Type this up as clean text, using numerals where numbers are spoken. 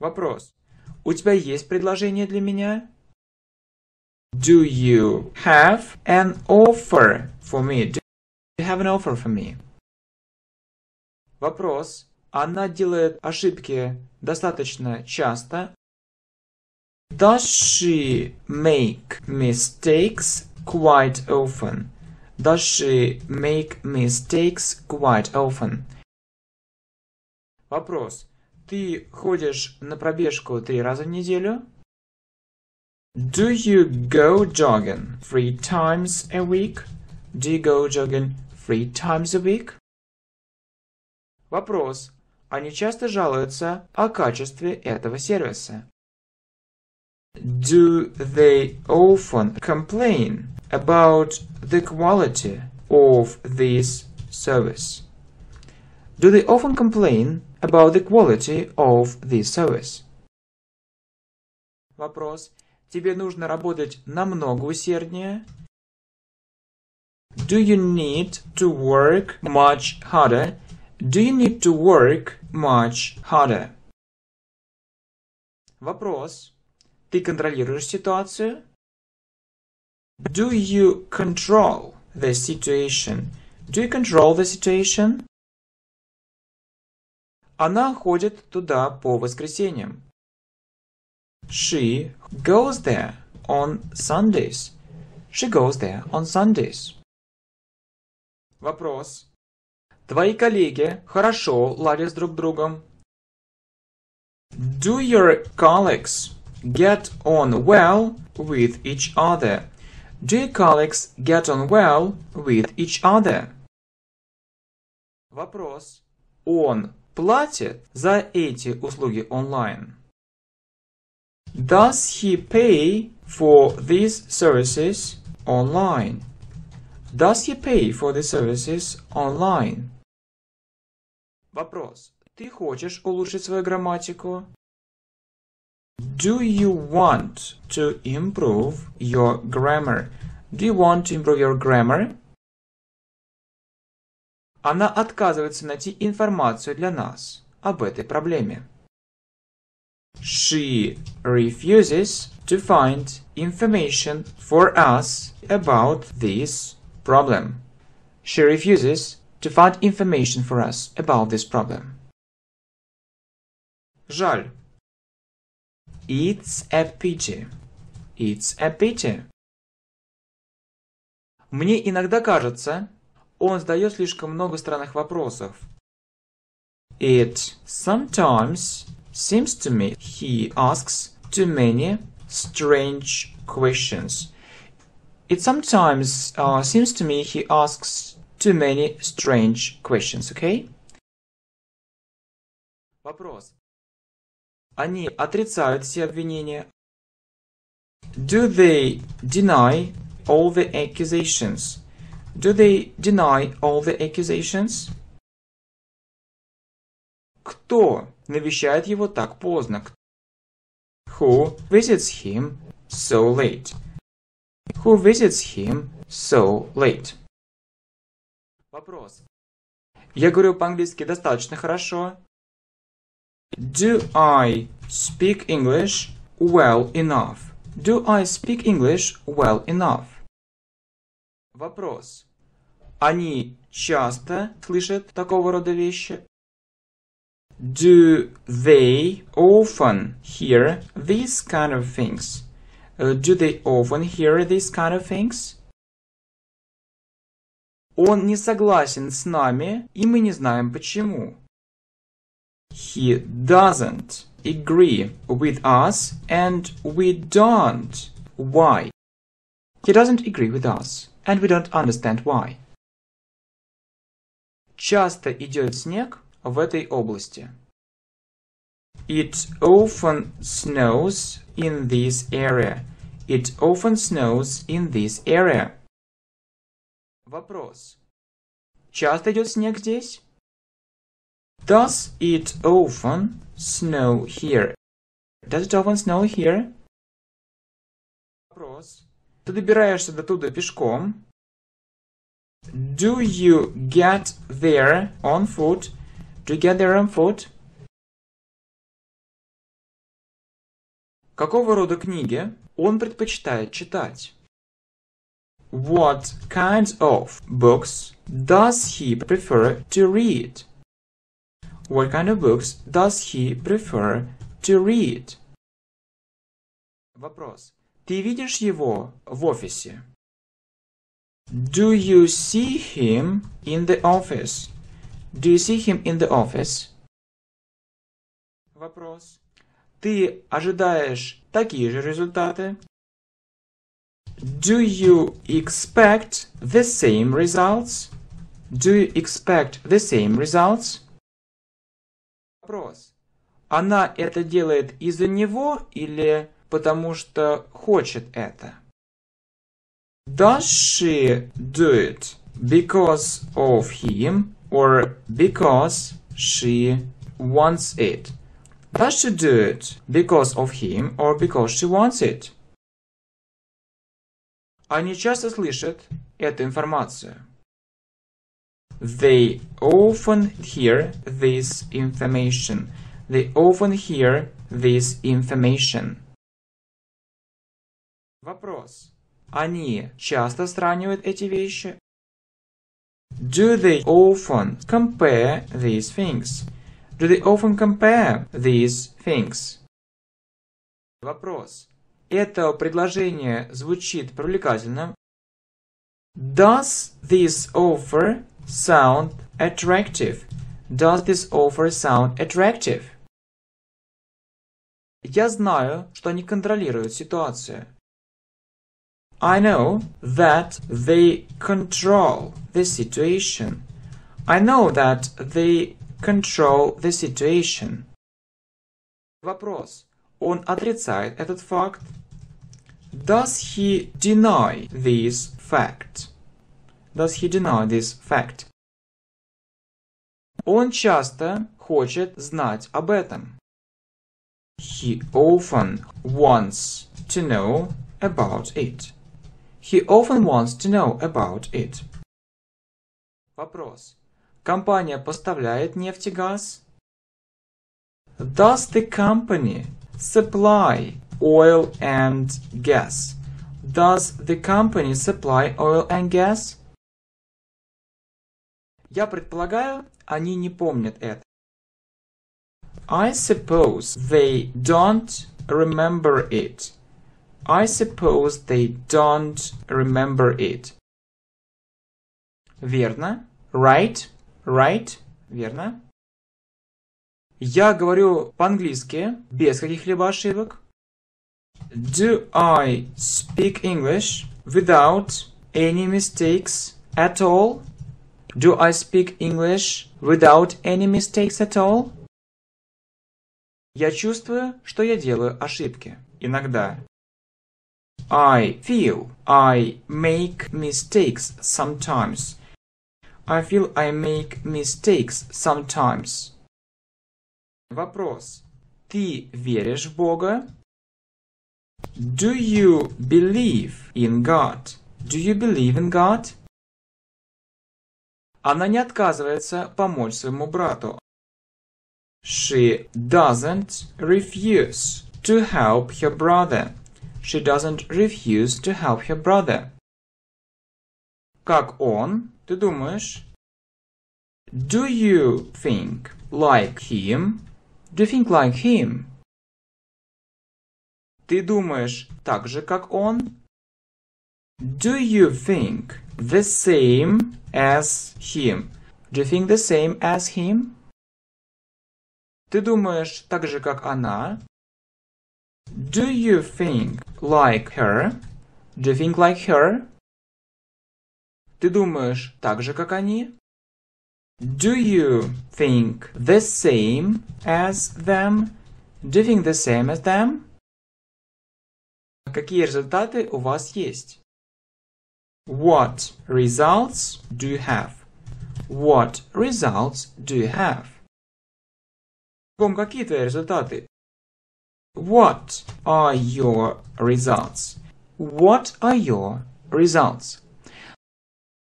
Вопрос. У тебя есть предложение для меня? Do you have an offer for me? Do you have an offer for me? Вопрос. Она делает ошибки достаточно часто. Does she make mistakes quite often? Does she make mistakes quite often? Вопрос. Ты ходишь на пробежку 3 раза в неделю? Do you go jogging 3 times a week? Do you go jogging 3 times a week? Вопрос. Они часто жалуются о качестве этого сервиса. Do they often complain about the quality of this service? Do they often complain about the quality of this service? Вопрос. Тебе нужно работать намного усерднее? Do you need to work much harder? Do you need to work much harder? Вопрос. Ты контролируешь ситуацию? Do you control the situation? Do you control the situation? Она ходит туда по воскресеньям. She goes there on Sundays. She goes there on Sundays. Вопрос. Твои коллеги хорошо ладят друг с другом? Do your colleagues get on well with each other? Do your colleagues get on well with each other? Вопрос. Он платит за эти услуги онлайн? Does he pay for these services online? Does he pay for the services online? Вопрос. Ты хочешь улучшить свою грамматику? Do you want to improve your grammar? Do you want to improve your grammar? Она отказывается найти информацию для нас об этой проблеме. She refuses to find information for us about this problem. She refuses to find information for us about this problem. Жаль. It's a pity. It's a pity. Мне иногда кажется, он задает слишком много странных вопросов. It sometimes seems to me he asks too many strange questions. It sometimes seems to me he asks too many strange questions, okay? Вопрос. Они отрицают все обвинения. Do they deny all the accusations? Do they deny all the accusations? Кто навещает его так поздно? Who visits him so late? Who visits him so late? Вопрос. Я говорю по-английски достаточно хорошо. Do I speak English well enough? Do I speak English well enough? Вопрос. Они часто слышат такого рода вещи? Do they often hear these kind of things? Do they often hear these kind of things? Он не согласен с нами, и мы не знаем почему. He doesn't agree with us, and we don't. Why? He doesn't agree with us, and we don't understand why. Часто идет снег в этой области. It often snows in this area. It often snows in this area. Вопрос. Часто идет снег здесь? Does it often snow here? Does it often snow here? Вопрос. Ты добираешься до туда пешком? Do you get there on foot? Do you get there on foot? Какого рода книги он предпочитает читать? What kinds of books does he prefer to read? What kind of books does he prefer to read? Вопрос. Ты видишь его в офисе? Do you see him in the office? Do you see him in the office? Вопрос. Ты ожидаешь такие же результаты? Do you expect the same results? Do you expect the same results? Вопрос. Она это делает из-за него или потому что хочет это? Does she do it because of him or because she wants it? Does she do it because of him or because she wants it? Они часто слышат эту информацию. They often hear this information. They often hear this information. Вопрос. Они часто сравнивают эти вещи? Do they often compare these things? Do they often compare these things? Вопрос. Это предложение звучит привлекательным. Does this offer sound attractive? Does this offer sound attractive? Я знаю, что они контролируют ситуацию. I know that they control the situation. I know that they control the situation. Вопрос. Он отрицает этот факт? Does he deny this fact? Does he deny this fact? Он часто хочет знать об этом. He often wants to know about it. He often wants to know about it. Вопрос. Компания поставляет нефть и газ? Does the company supply oil and gas? Does the company supply oil and gas? Я предполагаю, они не помнят это. I suppose they don't remember it. I suppose they don't remember it. Верно. Right. Right. Верно. Я говорю по-английски без каких-либо ошибок. Do I speak English without any mistakes at all? Do I speak English without any mistakes at all? Я чувствую, что я делаю ошибки. Иногда. I feel I make mistakes sometimes. I feel I make mistakes sometimes. Вопрос. Ты веришь в Бога? Do you believe in God? Do you believe in God? Она не отказывается помочь своему брату. She doesn't refuse to help her brother. She doesn't refuse to help her brother. Как он, ты думаешь? Do you think like him? Do you think like him? Ты думаешь так же, как он? Do you think the same as him? Do you think the same as him? Ты думаешь так же, как она? Do you think like her? Do you think like her? Ты думаешь так же, как они? Do you think the same as them? Do you think the same as them? Какие результаты у вас есть? What results do you have? What results do you have? Какие твои результаты? What are your results? What are your results?